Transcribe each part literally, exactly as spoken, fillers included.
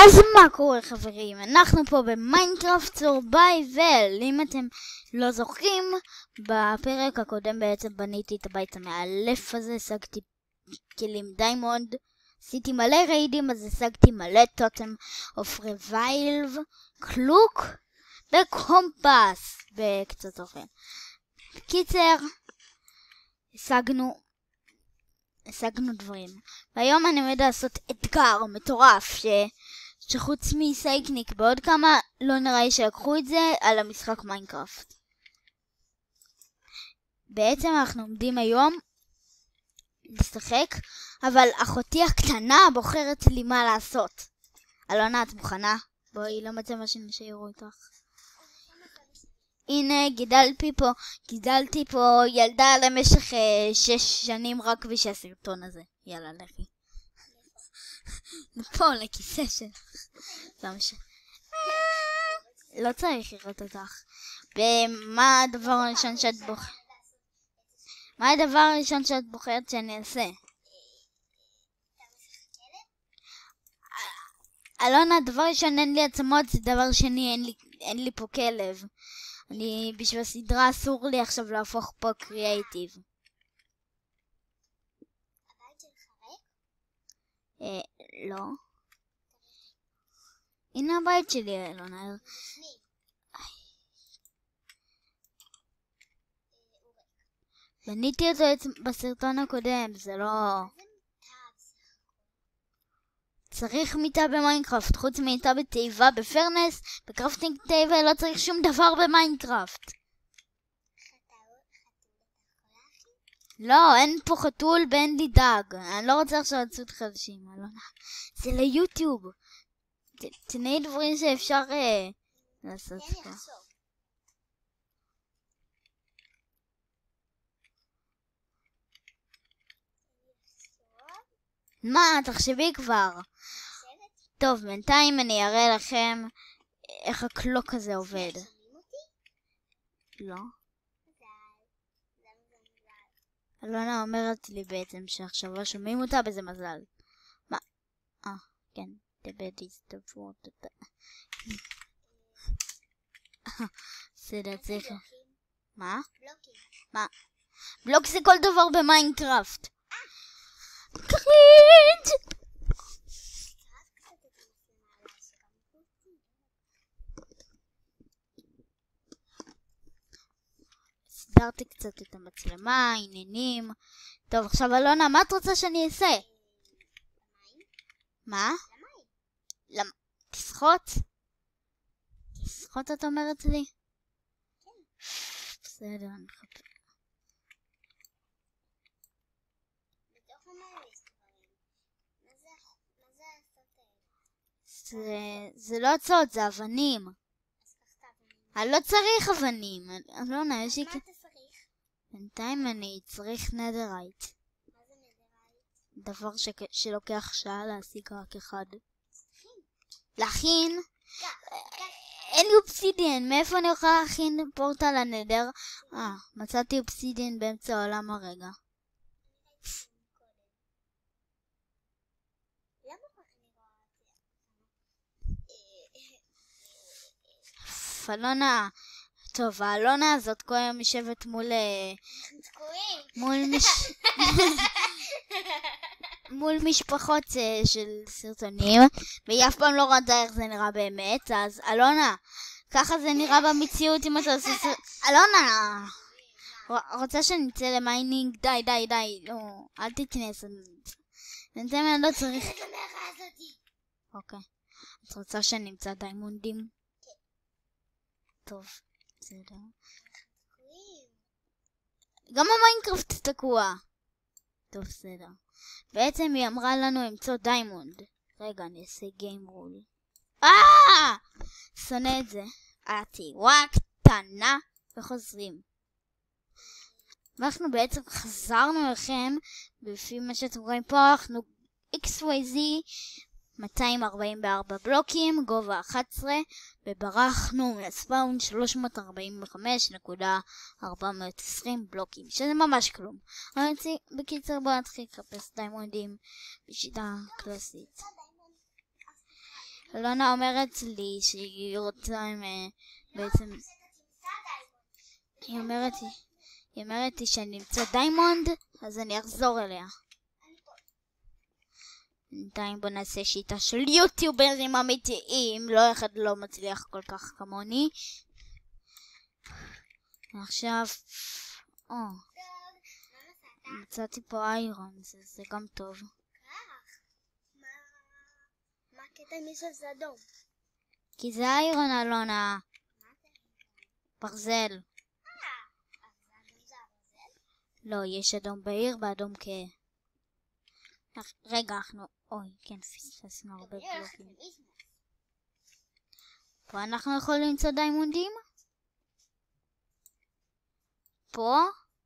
אז מה קורה חברים? אנחנו פה במיינקראפט סורבייבל. אם אתם לא זוכרים, בפרק הקודם בעצם בניתי את הבית המאלף הזה, השגתי כלים דיימונד, עשיתי מלא ריידים, אז השגתי מלא טוטם אוף רוויילב, קלוק וקומפס בקצת אופן. בקיצר, השגנו השגנו דברים. והיום אני עומד לעשות אתגר מטורף ש... שחוץ מסייקניק בעוד כמה לא נראה לי שיקחו את זה על המשחק מיינקראפט. בעצם אנחנו עומדים היום לשחק, אבל אחותי הקטנה בוחרת לי מה לעשות. אלונה, את מוכנה? בואי, לא מצא מה שנשארו איתך. הנה, גידלתי פה, גידלתי פה ילדה למשך אה, שש שנים רק בשביל הסרטון הזה. יאללה, לכי. פה, לכיסא שלך. ש... לא צריך לראות אותך. ומה הדבר הראשון שאת בוחרת? מה הדבר הראשון שאת בוחרת שאני אעשה? אלונה, דבר ראשון אין לי עצמות, זה דבר שני אין לי, אין לי פה כלב. אני בשביל הסדרה אסור לי עכשיו להפוך פה קריאייטיב. הבית שלך ריק? אה, לא. הנה הבית שלי, אלונה. שני. בניתי אותו בסרטון הקודם, זה לא... צריך מיטה במיינקראפט, חוץ מיטה בתיבה בפרנס, בקרפטינג תיבה לא צריך שום דבר במיינקראפט. לא, אין פה חתול ואין לי דג. אני לא רוצה עכשיו לצוד חדשים, אלונה. זה ליוטיוב. תנאי דברים שאפשר אה, לעשות פה. מה, תחשבי כבר. טוב, בינתיים אני אראה לכם איך הקלוק הזה עובד. לא. אלונה אומרת לי בעצם שעכשיו לא שומעים אותה וזה מזל. מה? אה, כן. תבדי סתפות אותה. בסדר, צריך... מה? בלוקים. מה? בלוק זה כל דבר במיינקראפט. קרינג'! סדרתי קצת את המצלמה, עניינים. טוב, עכשיו אלונה, מה את רוצה שאני אעשה? מה? למה? תשחות? תשחות את אומרת לי? בסדר, אני חושב. זה, זה לא הצעות, זה אבנים. אני לא צריך אבנים. אלונה, יש לי... מה אתה צריך? בינתיים אני צריך נדרייט. מה זה נדרייט? דבר ש... שלוקח שעה להשיג רק אחד. להכין? אין לי אובסידיאן. מאיפה אני יכולה להכין פורטל הנדר? אה, מצאתי אובסידיאן באמצע העולם הרגע. אלונה, טוב, האלונה הזאת כל יום יושבת מול... מול מש... מול משפחות של סרטונים, והיא אף פעם לא ראתה איך זה נראה באמת, אז אלונה, ככה זה נראה במציאות אם אתה עושה סרט... אלונה! רוצה שנצא למיינינג? די, די, די, לא, אל תתנס. בינתיים אני לא צריך... אוקיי. את רוצה שנמצא דיימונדים? טוב, בסדר. גם המיינקראפט תקוע. טוב, בסדר. בעצם היא אמרה לנו למצוא דיימונד. רגע, אני אעשה גיים רול. אה! שונא את זה. התיאורה קטנה וחוזרים. ואנחנו בעצם חזרנו לכם, לפי מה שאתם רואים פה, אנחנו אקס וואי זי מאתיים ארבעים וארבע בלוקים, גובה אחת עשרה, וברחנו מהספאון שלוש מאות ארבעים וחמש נקודה ארבע מאות עשרים בלוקים, שזה ממש כלום. אני בקיצר בוא נתחיל לחפש דיימונדים בשיטה קלאסית. אלונה אומרת לי שהיא רוצה בעצם... היא אומרת לי, היא אומרת לי שאני אמצא דיימונד, אז אני אחזור אליה. בינתיים בוא נעשה שיטה של יוטיוברים אמיתיים, לא אחד לא מצליח כל כך כמוני. עכשיו, או, מצאתי פה איירון, זה, זה גם טוב. מה הקטע מי שזה אדום? כי זה איירון אלונה. ברזל. לא, יש אדום בעיר ואדום כ... רגע, אנחנו... אוי, כן, פספסנו הרבה בלוקים. פה אנחנו יכולים למצוא דיימונדים? פה?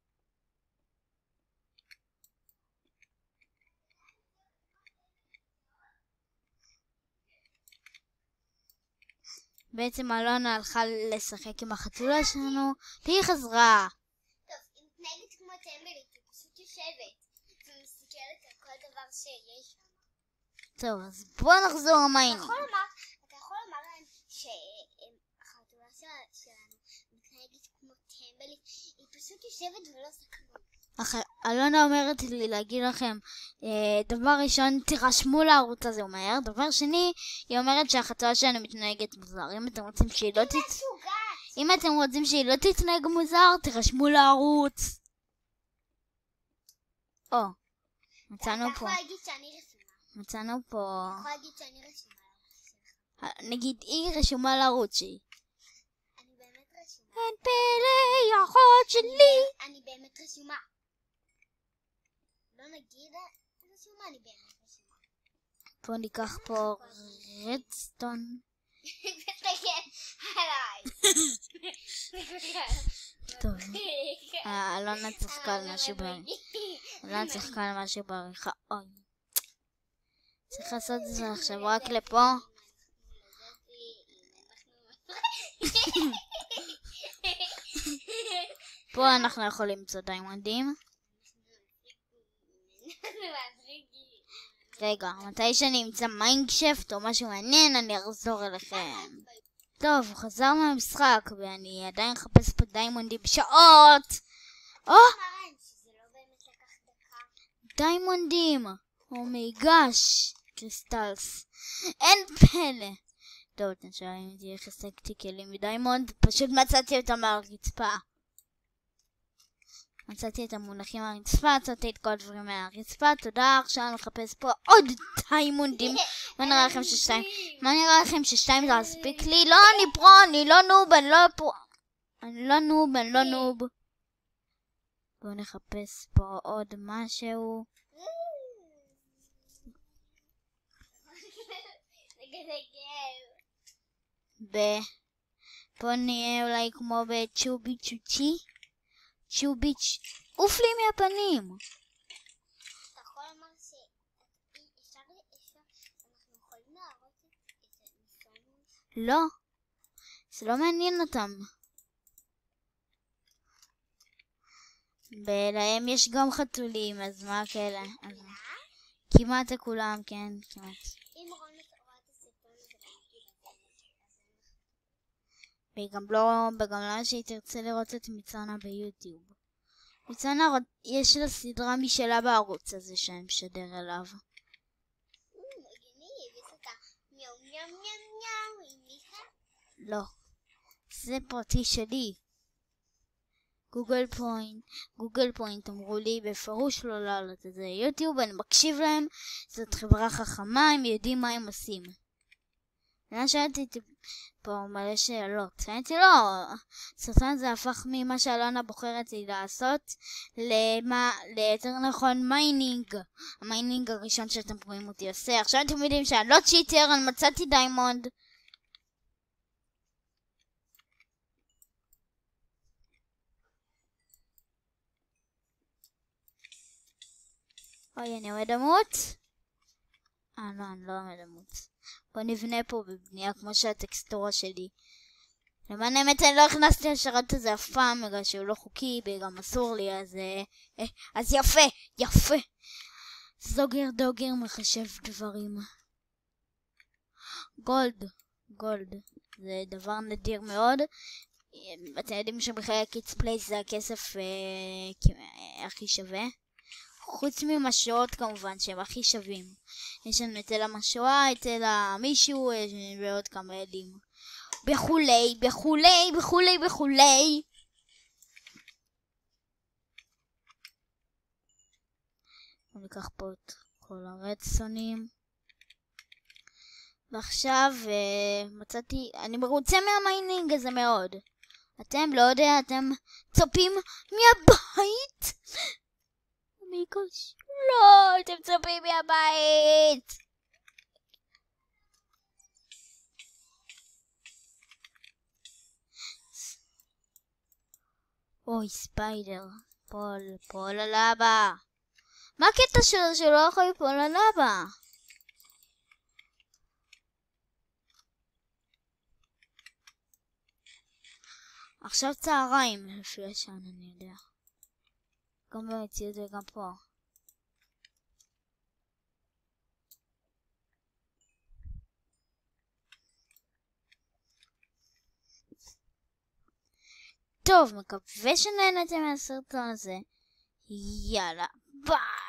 בעצם אלונה הלכה לשחק עם החתולה שלנו, והיא חזרה. טוב, היא מתנהגת כמו טמבלית, היא פשוט יושבת ומסתכלת על כל דבר שיש שם. טוב, אז בוא נחזור למיינינג. אתה יכול לומר להם שהחתולה שלנו מתנהגת כמו טמבלית, היא פשוט יושבת ולא עושה כלום. אלונה אומרת לי להגיד לכם, דבר ראשון, תירשמו לערוץ הזה, הוא מהר. דבר שני, היא אומרת שהחתולה שלנו מתנהגת מוזר. אם אתם רוצים שהיא לא תת... אם אתם רוצים שהיא לא תתנהג מוזר, תירשמו לערוץ. או, מצאנו פה. אתה יכול להגיד שאני רשומה. מצאנו פה... אתה יכול להגיד שאני רשומה. נגיד, היא רשומה לערוץ שלי. אני באמת רשומה. אין פלא, אחות שלי. אני באמת רשומה. לא נגיד רשומה, אני באמת רשומה. פה ניקח פה רדסטון. תסתכל עליי. טוב. אלונה צחקה על משהו בעריכה. אלונה צחקה על משהו בעריכה. אוי. צריך לעשות את זה עכשיו רק לפה. פה אנחנו יכולים למצוא דיימונדים. רגע, מתי שאני אמצא מיינקשפט או משהו מעניין אני אחזור אליכם. טוב, הוא חזר מהמשחק ואני עדיין מחפש פה דיימונדים בשעות. או! דיימונדים! אומייגש! קריסטלס. אין פלא! טוב, אתם שואלים אותי איך השגתי כלים מדיימונד, פשוט מצאתי אותם מהרצפה. מצאתי את המונחים מהרצפה, מצאתי את כל הדברים מהרצפה, תודה, עכשיו אני מחפש פה עוד דיימונדים. מה נראה לכם ששתיים? מה נראה לכם ששתיים זה מספיק לי? לא, אני פרו, אני לא נוב, אני לא פרו. אני לא נוב, אני לא נוב. בואו נחפש פה עוד משהו. ב... פה נהיה אולי כמו בצ'ובי צ'וצ'י. צ'וביץ', אוף לי מהפנים. אתה יכול לומר שאפשר, אנחנו יכולים להראות את הניסיון? לא, זה לא מעניין אותם. ולהם יש גם חתולים, אז מה כאלה? כמעט לכולם, כן, כמעט. אם רון רואה את הסרטון וגם לא, וגם למה שהיא תרצה לראות את מצנה ביוטיוב. מצנה, יש לה סדרה משלה בערוץ הזה שאני משדר אליו. לא, זה פרטי שלי. גוגל פוינט, גוגל פוינט אמרו לי בפירוש לא לעלות את זה יוטיוב, אני מקשיב להם, זאת חברה חכמה, הם יודעים מה הם עושים. אני שאלתי פה מלא שאלות, שאלתי לא, סרטון זה הפך ממה שאלונה בוחרת לי לעשות, למה, ליותר נכון מיינינג, המיינינג הראשון שאתם רואים אותי עושה. עכשיו אתם יודעים שאני לא צ'יטר, אני מצאתי דיימונד. אוי, אני עומד עמות? אה, לא, אני לא עומד עמות. בוא נבנה פה בבנייה כמו שהטקסטורה שלי. למען האמת אני לא הכנסתי לשרת הזה אף פעם, בגלל שהוא לא חוקי, וגם אסור לי, אז... אה, אז יפה, יפה. זוגר דוגר מחשב דברים. גולד. גולד. זה דבר נדיר מאוד. אתם יודעים שבחיי הקידס פלייס זה הכסף אה, הכי שווה. חוץ ממשואות כמובן שהם הכי שווים. יש לנו את אל המשואה, את אל המישהו ועוד כמה ילדים. בכולי, בכולי, בכולי, בכולי. ניקח פה את כל הרדסונים. ועכשיו uh, מצאתי, אני מרוצה מהמיינינג הזה מאוד. אתם לא יודע, אתם צופים מהבית? מייקוש, לא, אתם צופים מהבית. אוי, ספיידר, פול, פול על אבא. מה הקטע שלו שלא יכול ליפול על אבא? עכשיו צהריים, לפי השעון אני יודע. גם במציאות וגם פה. טוב, מקווה שנהנתם מהסרטון הזה. יאללה, ביי!